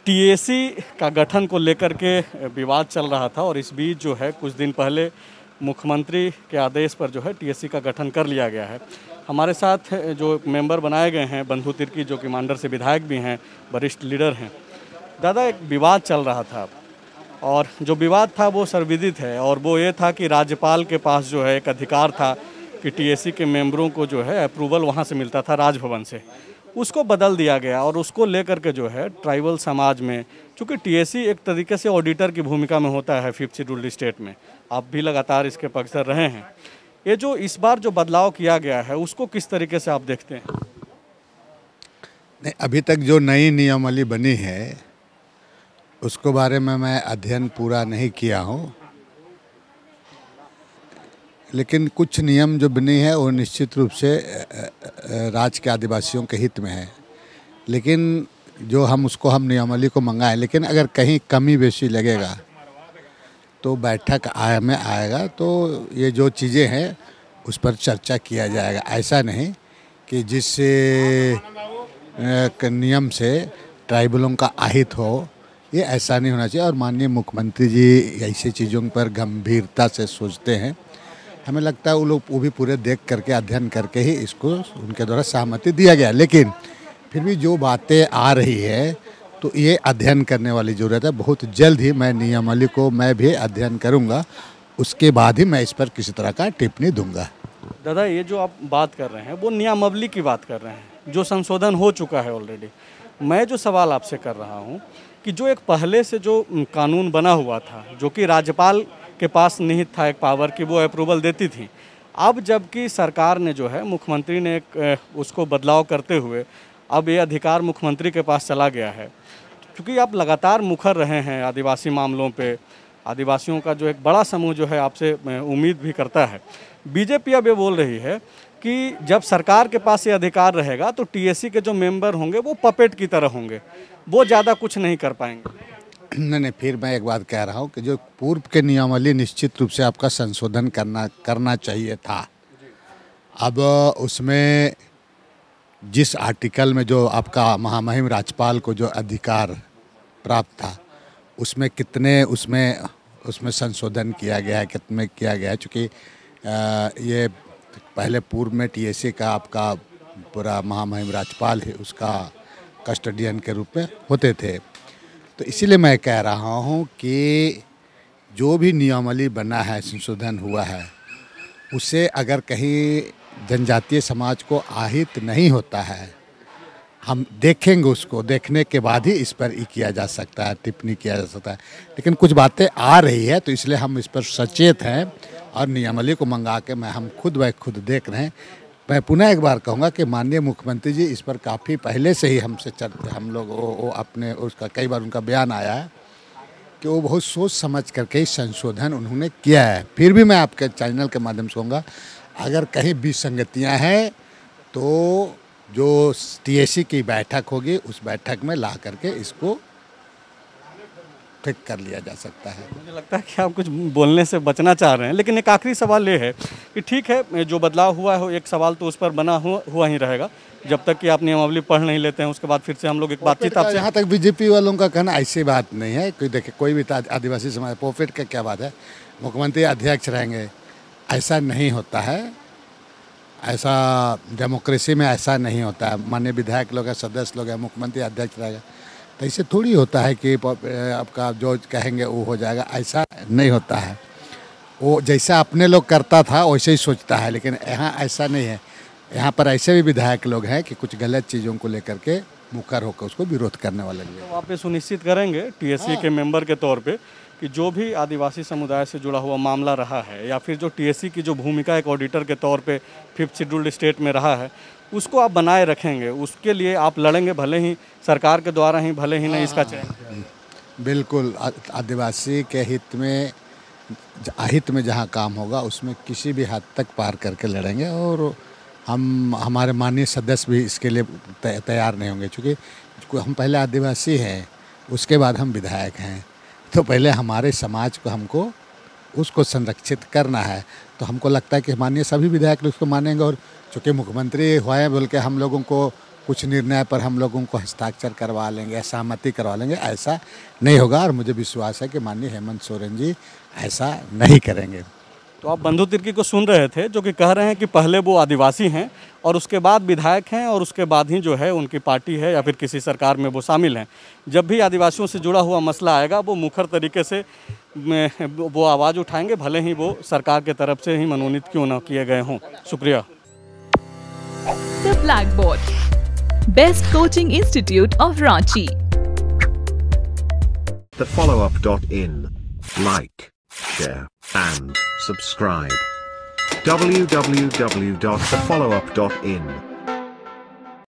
TAC का गठन को लेकर के विवाद चल रहा था और इस बीच जो है कुछ दिन पहले मुख्यमंत्री के आदेश पर जो है टीएसी का गठन कर लिया गया है। हमारे साथ जो मेंबर बनाए गए हैं बंधु तिर्की, जो कि मांडर से विधायक भी हैं, वरिष्ठ लीडर हैं। दादा, एक विवाद चल रहा था और जो विवाद था वो सर्वविदित है और वो ये था कि राज्यपाल के पास जो है एक अधिकार था कि टीएसी के मेंबरों को जो है अप्रूवल वहाँ से मिलता था, राजभवन से। उसको बदल दिया गया और उसको लेकर के जो है ट्राइबल समाज में, चूँकि टीएसी एक तरीके से ऑडिटर की भूमिका में होता है 5th शेड्यूल्ड स्टेट में, आप भी लगातार इसके पक्षधर रहे हैं। ये जो इस बार जो बदलाव किया गया है उसको किस तरीके से आप देखते हैं? नहीं, अभी तक जो नई नियमावली बनी है उसको बारे में मैं अध्ययन पूरा नहीं किया हूँ, लेकिन कुछ नियम जो बने हैं वो निश्चित रूप से राज्य के आदिवासियों के हित में है। लेकिन जो हम नियमावली को मंगाएं, लेकिन अगर कहीं कमी बेशी लगेगा तो बैठक में आएगा, तो ये जो चीज़ें हैं उस पर चर्चा किया जाएगा। ऐसा नहीं कि जिस नियम से ट्राइबलों का अहित हो, ये ऐसा नहीं होना चाहिए। और माननीय मुख्यमंत्री जी ऐसी चीज़ों पर गंभीरता से सोचते हैं। हमें लगता है वो भी पूरे देख करके अध्ययन करके ही इसको उनके द्वारा सहमति दिया गया। लेकिन फिर भी जो बातें आ रही है तो ये अध्ययन करने वाली ज़रूरत है। बहुत जल्द ही मैं नियमावली को मैं भी अध्ययन करूँगा, उसके बाद ही मैं इस पर किसी तरह का टिप्पणी दूंगा। दादा, ये जो आप बात कर रहे हैं वो नियमावली की बात कर रहे हैं जो संशोधन हो चुका है ऑलरेडी। मैं जो सवाल आपसे कर रहा हूँ कि जो एक पहले से जो कानून बना हुआ था, जो कि राज्यपाल के पास निहित था एक पावर की, वो अप्रूवल देती थी। अब जबकि सरकार ने जो है, मुख्यमंत्री ने एक उसको बदलाव करते हुए अब ये अधिकार मुख्यमंत्री के पास चला गया है। क्योंकि आप लगातार मुखर रहे हैं आदिवासी मामलों पे, आदिवासियों का जो एक बड़ा समूह जो है आपसे उम्मीद भी करता है। बीजेपी अब ये बोल रही है कि जब सरकार के पास ये अधिकार रहेगा तो टीएसी के जो मेंबर होंगे वो पपेट की तरह होंगे, वो ज़्यादा कुछ नहीं कर पाएंगे। नहीं, फिर मैं एक बात कह रहा हूँ कि जो पूर्व के नियमावली निश्चित रूप से आपका संशोधन करना चाहिए था। अब उसमें जिस आर्टिकल में जो आपका महामहिम राज्यपाल को जो अधिकार प्राप्त था, उसमें कितने उसमें संशोधन किया गया है, कितने किया गया है। चूँकि ये पहले पूर्व में टीएसी का आपका पूरा महामहिम राज्यपाल है, उसका कस्टोडियन के रूप में होते थे। तो इसीलिए मैं कह रहा हूँ कि जो भी नियमावली बना है, संशोधन हुआ है, उसे अगर कहीं जनजातीय समाज को आहित नहीं होता है, हम देखेंगे, उसको देखने के बाद ही इस पर किया जा सकता है, टिप्पणी किया जा सकता है। लेकिन कुछ बातें आ रही है तो इसलिए हम इस पर सचेत हैं और नियमावली को मंगा के हम खुद देख रहे हैं। मैं पुनः एक बार कहूँगा कि माननीय मुख्यमंत्री जी इस पर काफ़ी पहले से ही हम लोग अपने उसका कई बार उनका बयान आया है कि वो बहुत सोच समझ करके ही संशोधन उन्होंने किया है। फिर भी मैं आपके चैनल के माध्यम से कहूँगा, अगर कहीं विसंगतियाँ हैं तो जो टीएसी की बैठक होगी उस बैठक में ला करके इसको ठीक कर लिया जा सकता है। मुझे लगता है कि आप कुछ बोलने से बचना चाह रहे हैं, लेकिन एक आखिरी सवाल ये है कि ठीक है, जो बदलाव हुआ है एक सवाल तो उस पर बना हुआ ही रहेगा जब तक कि आप नियमावली पढ़ नहीं लेते हैं। उसके बाद फिर से हम लोग एक बातचीत आपसे। यहाँ तक बीजेपी वालों का कहना ऐसी बात नहीं है। कोई देखिए, कोई भी आदिवासी समाज प्रॉफिट का क्या बात है, मुख्यमंत्री अध्यक्ष रहेंगे, ऐसा नहीं होता है। ऐसा डेमोक्रेसी में ऐसा नहीं होता है। माननीय विधायक लोग हैं, सदस्य लोग हैं, मुख्यमंत्री अध्यक्ष रहेगा, तो ऐसे थोड़ी होता है कि आपका जो कहेंगे वो हो जाएगा। ऐसा नहीं होता है। वो जैसा अपने लोग करता था वैसे ही सोचता है, लेकिन यहाँ ऐसा नहीं है। यहाँ पर ऐसे भी विधायक लोग हैं कि कुछ गलत चीज़ों को लेकर के मुखर होकर उसको विरोध करने वाले भी हैं। तो आप ये सुनिश्चित करेंगे टीएसी के मेंबर के तौर पे कि जो भी आदिवासी समुदाय से जुड़ा हुआ मामला रहा है या फिर जो टीएसी की जो भूमिका एक ऑडिटर के तौर पे 5th शेड्यूल्ड स्टेट में रहा है, उसको आप बनाए रखेंगे, उसके लिए आप लड़ेंगे, भले ही सरकार के द्वारा ही, भले ही नहीं इसका चयन। बिल्कुल, आदिवासी के हित में, अहित में जहाँ काम होगा उसमें किसी भी हद तक पार करके लड़ेंगे। और हमारे माननीय सदस्य भी इसके लिए तैयार नहीं होंगे। चूँकि हम पहले आदिवासी हैं, उसके बाद हम विधायक हैं, तो पहले हमारे समाज को हमको उसको संरक्षित करना है। तो हमको लगता है कि माननीय सभी विधायक लोग उसको मानेंगे। और चूँकि मुख्यमंत्री हुए बोल के हम लोगों को कुछ निर्णय पर हम लोग उनको हस्ताक्षर करवा लेंगे, सहमति करवा लेंगे, ऐसा नहीं होगा। और मुझे विश्वास है कि माननीय हेमंत सोरेन जी ऐसा नहीं करेंगे। तो आप बंधु तिर्की को सुन रहे थे, जो कि कह रहे हैं कि पहले वो आदिवासी हैं और उसके बाद विधायक हैं और उसके बाद ही जो है उनकी पार्टी है या फिर किसी सरकार में वो शामिल हैं। जब भी आदिवासियों से जुड़ा हुआ मसला आएगा वो मुखर तरीके से वो आवाज़ उठाएंगे, भले ही वो सरकार के तरफ से ही मनोनीत क्यों ना किए गए हों। शुक्रिया। The Blackboard, Best Coaching Institute of Ranchi. TheFollowUp.in. Like, share, and subscribe. www.thefollowup.in